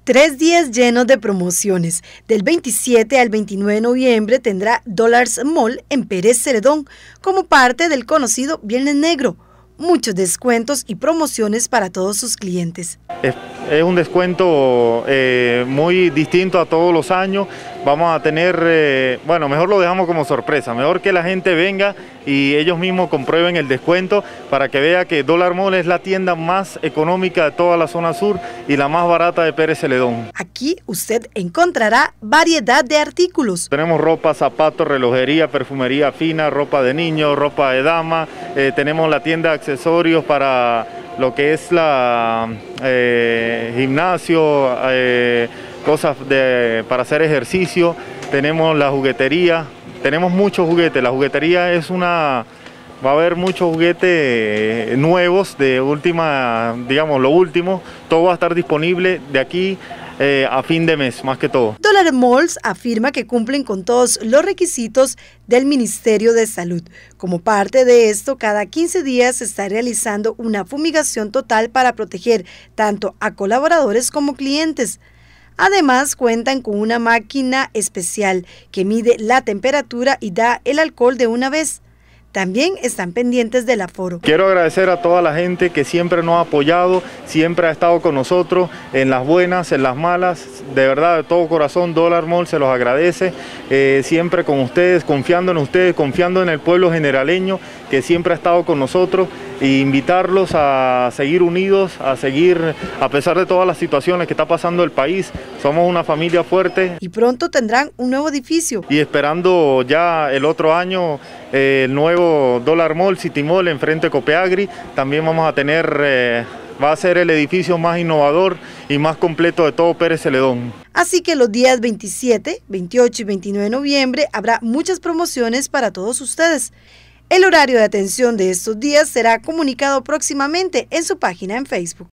3 días llenos de promociones. Del 27 al 29 de noviembre tendrá Dollars Mall en Pérez Celedón como parte del conocido Viernes Negro. Muchos descuentos y promociones para todos sus clientes. Es un descuento muy distinto a todos los años. Vamos a tener, bueno, mejor lo dejamos como sorpresa, mejor que la gente venga y ellos mismos comprueben el descuento para que vea que Dollar Mall es la tienda más económica de toda la zona sur y la más barata de Pérez Celedón. Aquí usted encontrará variedad de artículos. Tenemos ropa, zapatos, relojería, perfumería fina, ropa de niño, ropa de dama, tenemos la tienda de accesorios para lo que es la gimnasio, cosas para hacer ejercicio, tenemos la juguetería, tenemos muchos juguetes, la juguetería es va a haber muchos juguetes nuevos de última, digamos lo último, todo va a estar disponible de aquí a fin de mes, más que todo. Dollar Malls afirma que cumplen con todos los requisitos del Ministerio de Salud. Como parte de esto, cada 15 días se está realizando una fumigación total para proteger tanto a colaboradores como clientes. Además, cuentan con una máquina especial que mide la temperatura y da el alcohol de una vez. También están pendientes del aforo. Quiero agradecer a toda la gente que siempre nos ha apoyado, siempre ha estado con nosotros en las buenas, en las malas. De verdad, de todo corazón, Dollar Mall se los agradece. Siempre con ustedes, confiando en el pueblo generaleño que siempre ha estado con nosotros e invitarlos a seguir unidos, a seguir, a pesar de todas las situaciones que está pasando el país, somos una familia fuerte. Y pronto tendrán un nuevo edificio. Y esperando ya el otro año el nuevo Dollar Mall, City Mall, enfrente de Copeagri, también vamos a tener, va a ser el edificio más innovador y más completo de todo Pérez Celedón. Así que los días 27, 28 y 29 de noviembre habrá muchas promociones para todos ustedes. El horario de atención de estos días será comunicado próximamente en su página en Facebook.